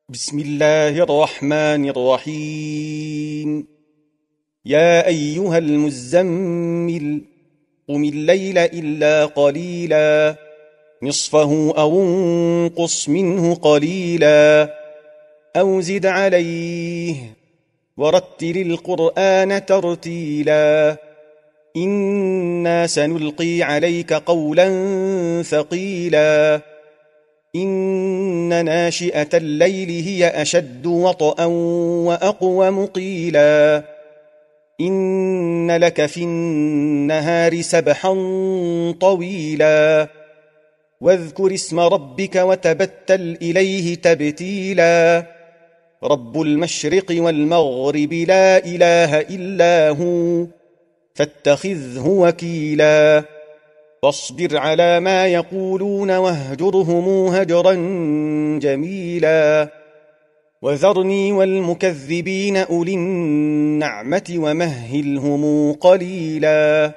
بسم الله الرحمن الرحيم. يا أيها المزمل قم الليل إلا قليلا نصفه أو انقص منه قليلا أو زد عليه ورتل القرآن ترتيلا إنا سنلقي عليك قولا ثقيلا إن ناشئة الليل هي أشد وطئا وأقوم قيلا إن لك في النهار سبحا طويلا واذكر اسم ربك وتبتل إليه تبتيلا رب المشرق والمغرب لا إله إلا هو فاتخذه وكيلا واصبر على ما يقولون واهجرهم هجرا جميلا وذرني والمكذبين أولي النعمة ومهلهم قليلا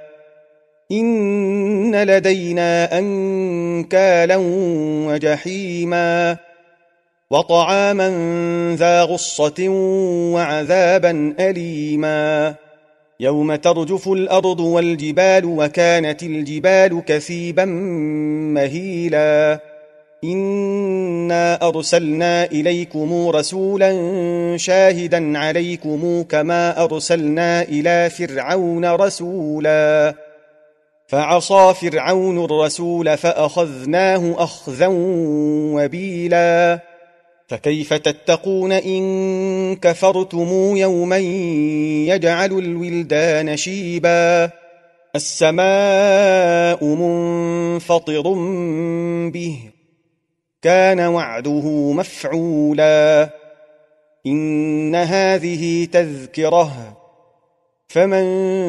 إن لدينا أنكالا وجحيما وطعاما ذا غصة وعذابا أليما يوم ترجف الأرض والجبال وكانت الجبال كثيبا مهيلا إنا أرسلنا إليكم رسولا شاهدا عليكم كما أرسلنا إلى فرعون رسولا فعصى فرعون الرسول فأخذناه أخذا وبيلا فكيف تتقون إن كفرتم يوما يجعل الولدان شيبا السماء منفطر به كان وعده مفعولا إن هذه تذكرة فمن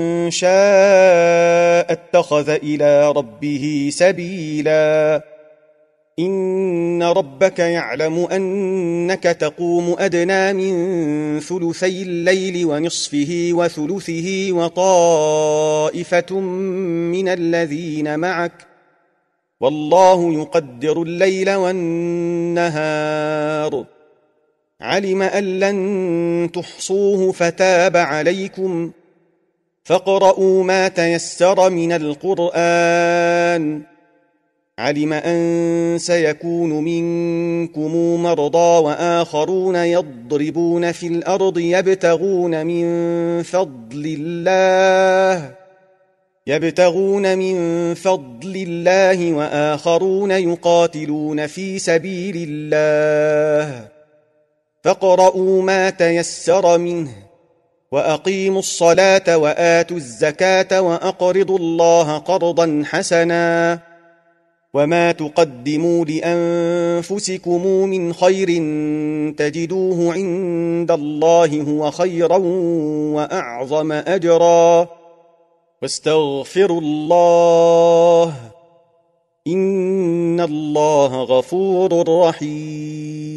شاء اتخذ إلى ربه سبيلا إن ربك يعلم أنك تقوم أدنى من ثلثي الليل ونصفه وثلثه وطائفة من الذين معك والله يقدر الليل والنهار علم أن لن تحصوه فتاب عليكم فاقرؤوا ما تيسر من القرآن علم أن سيكون منكم مرضى وآخرون يضربون في الأرض يبتغون من فضل الله وآخرون يقاتلون في سبيل الله فاقرؤوا ما تيسر منه وأقيموا الصلاة وآتوا الزكاة وأقرضوا الله قرضا حسنا وما تقدموا لأنفسكم من خير تجدوه عند الله هو خيرا وأعظم أجرا واستغفروا الله إن الله غفور رحيم.